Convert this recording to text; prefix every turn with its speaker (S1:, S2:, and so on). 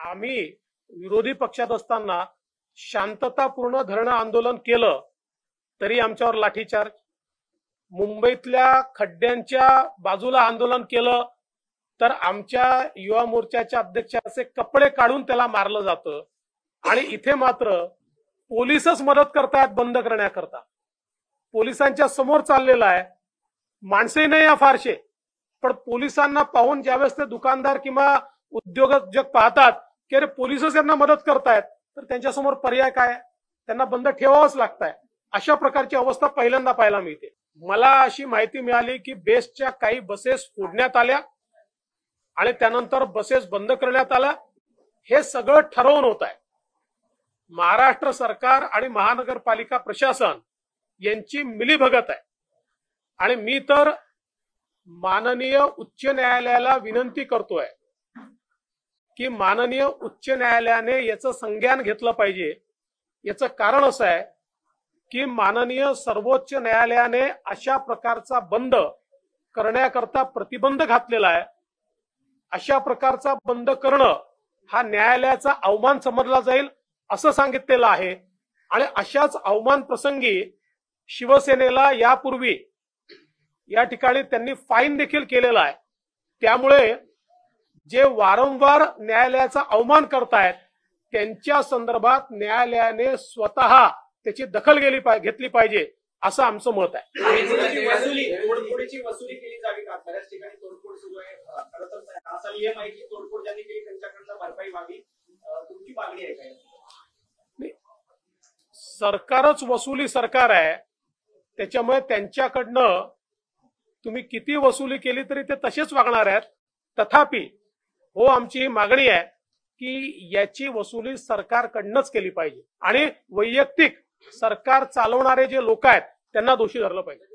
S1: आम्ही विरोधी पक्षात असताना शांततापूर्ण धरणं आंदोलन केलं तरी आमच्यावर लाठीचार्ज, मुंबईतल्या खड्ड्यांच्या बाजूला आंदोलन केलं तर आमच्या युवा मोर्चाच्या अध्यक्षाचे कपडे काढून त्याला मारलं जातं, आणि इथे मात्र पोलीसच मदत करतायत बंद करण्याकरता. पोलिसांच्या समोर चाललेला आहे, माणसंही नाही या फारशे, पण पोलिसांना पाहून ज्यावेळेस ते दुकानदार किंवा उद्योजक पाहतात की अरे पोलीसच यांना मदत करतायत, तर त्यांच्यासमोर पर्याय काय, त्यांना बंद ठेवावंच लागतंय. अशा प्रकारची अवस्था पहिल्यांदा पाहायला मिळते. मला अशी माहिती मिळाली की बेस्टच्या काही बसेस फोडण्यात आल्या आणि त्यानंतर बसेस बंद करण्यात आल्या. हे सगळं ठरवून होत आहे. महाराष्ट्र सरकार आणि महानगरपालिका प्रशासन यांची मिलीभगत आहे. आणि मी तर माननीय उच्च न्यायालयाला विनंती करतोय की माननीय उच्च न्यायालयाने याचं संज्ञान घेतलं पाहिजे. याचं कारण असं आहे की माननीय सर्वोच्च न्यायालयाने अशा प्रकारचा बंद करण्याकरता प्रतिबंध घातलेला आहे. अशा प्रकारचा बंद करणं हा न्यायालयाचा अवमान समजला जाईल असं सांगितलेलं आहे. आणि अशाच अवमान प्रसंगी शिवसेनेला यापूर्वी या ठिकाणी त्यांनी फाईन देखील केलेला आहे. त्यामुळे जे वारंवार न्यायालयाचा अवमान करतायत त्यांच्या संदर्भात न्यायालयाने स्वतः त्याची दखल घेतली पाहिजे असं आमचं मत आहे.
S2: तोडफोडीची वसुली केली जावी का? बऱ्याच ठिकाणी तोडफोड सुरू आहे. खरं तर असा नियम आहे की तोडफोड ज्यांनी केली त्यांच्याकडनं भरपाई व्हावी. तुमची मागणी आहे काय?
S1: सरकारच वसुली सरकार आहे, त्याच्यामुळे त्यांच्याकडनं तुम्ही किती वसुली केली तरी ते तसेच वागणार आहेत. तथापि हो, आमची ही मागणी आहे की याची वसुली सरकारकडनंच केली पाहिजे आणि वैयक्तिक सरकार चालवणारे जे लोक आहेत त्यांना दोषी धरलं पाहिजे.